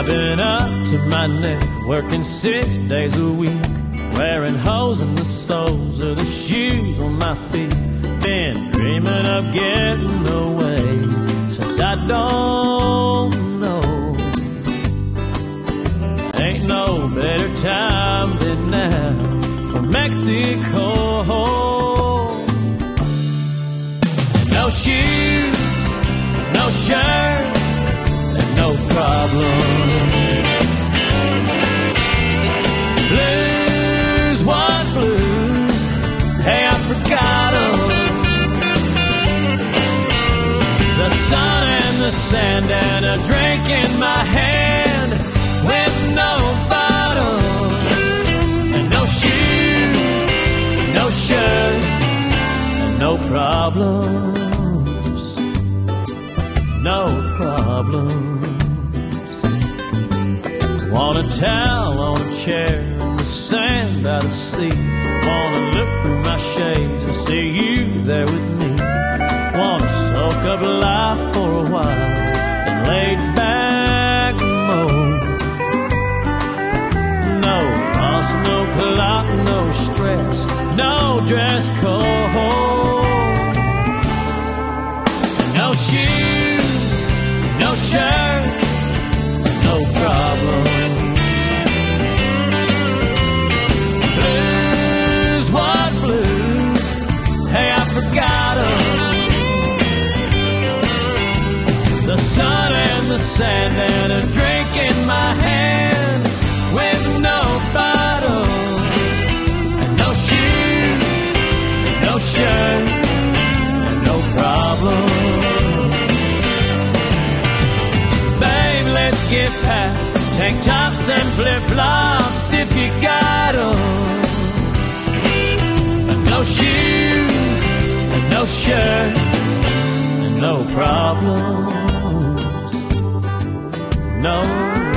been up to my neck, working 6 days a week, wearing holes in the soles of the shoes on my feet. Been dreaming of getting away since I don't know. Ain't no better time than now for Mexico. No shoes, no shirt, and no problem. Blues, what blues? Hey, I forgot 'em. The sun and the sand and a drink in my hand with no bottle. And no shoes, no shirt, and no problems. No problems. Want a towel on a chair in the sand by the sea. Wanna look through my shades and see you there with me. Wanna soak up life for a while and lay back mode. No boss, no clock, no stress, no dress code. No shoes, no shirt, no problem. Blues, what blues? Hey, I forgot 'em. The sun and the sand and a drink in my hand with no bottle. And no shoes, no shirt, and no problem. Babe, let's get past tank tops and flip-flops if you got 'em. And no shoes, and no shirt, and no problem. No